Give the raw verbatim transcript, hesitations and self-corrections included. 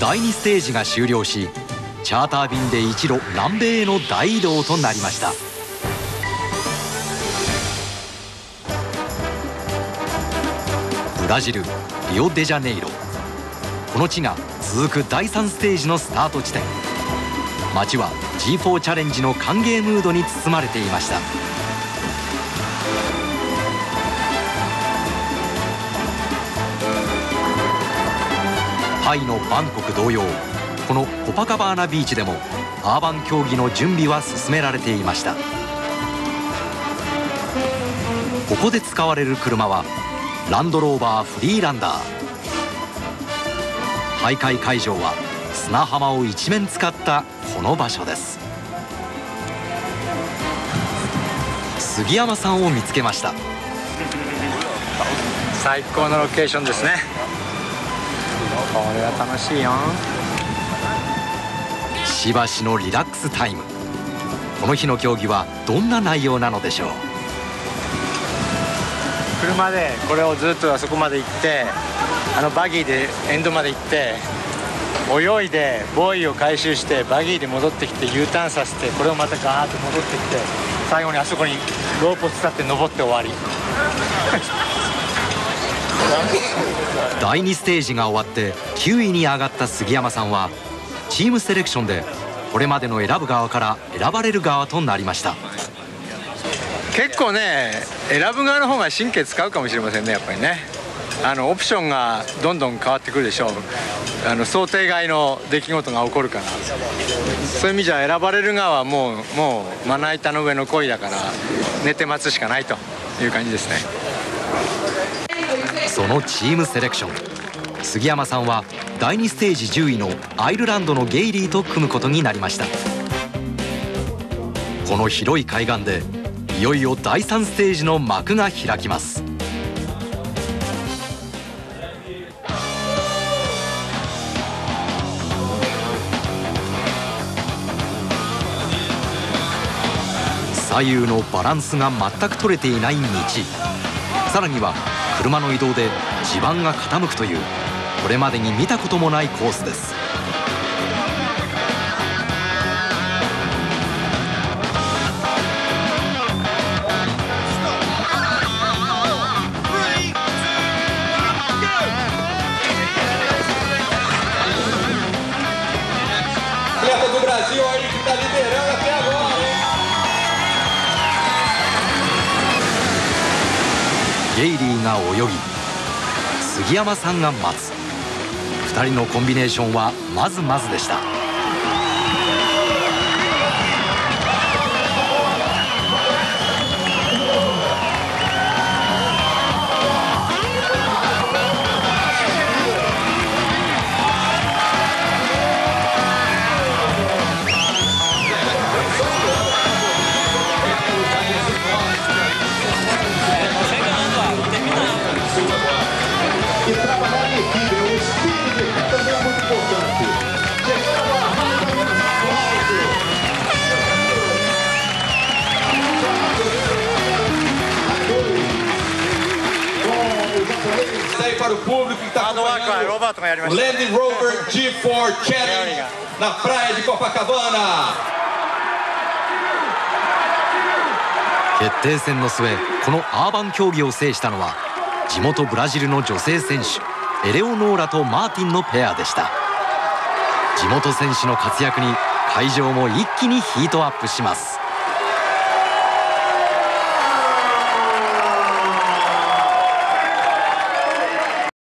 だいにステージが終了し、チャーター便で一路南米への大移動となりました。ブラジル・リオデジャネイロ、この地が続くだいさんステージのスタート地点。街は ジーフォー チャレンジの歓迎ムードに包まれていました。タイのバンコク同様、このコパカバーナビーチでもアーバン競技の準備は進められていました。ここで使われる車はランドローバーフリーランダー。大会会場は砂浜を一面使ったこの場所です。杉山さんを見つけました。 最高のロケーションですね。これは楽しいよ。 しばしのリラックスタイム。この日の競技はどんな内容なのでしょう。 車でこれをずっとあそこまで行って、あのバギーでエンドまで行って、泳いでボーイを回収してバギーで戻ってきて U ターンさせて、これをまたガーッと戻ってきて、最後にあそこにロープを伝って登って終わり。 だいにステージが終わってきゅういに上がった杉山さんはチームセレクションでこれまでの選ぶ側から選ばれる側となりました。 結構ね、選ぶ側の方が神経使うかもしれませんね。やっぱりね、あのオプションがどんどん変わってくるでしょう。あの想定外の出来事が起こるから、そういう意味じゃ選ばれる側はもうもうまな板の上の恋だから寝て待つしかないという感じですね。 そのチームセレクション、杉山さんはだいにステージじゅういのアイルランドのゲイリーと組むことになりました。この広い海岸でいよいよだいさんステージの幕が開きます。左右のバランスが全く取れていない道、さらには車の移動で地盤が傾くというこれまでに見たこともないコースです。ゲイリーが泳ぎ、杉山さんが待つ。ふたりのコンビネーションはまずまずでした。 para o público que está acompanhando Land Rover ジーフォー Challenge na praia de Copacabana。 決定戦の末、このアーバン競技を制したのは地元ブラジルの女性選手エレオノーラとマーティンのペアでした。地元選手の活躍に会場も一気にヒートアップします。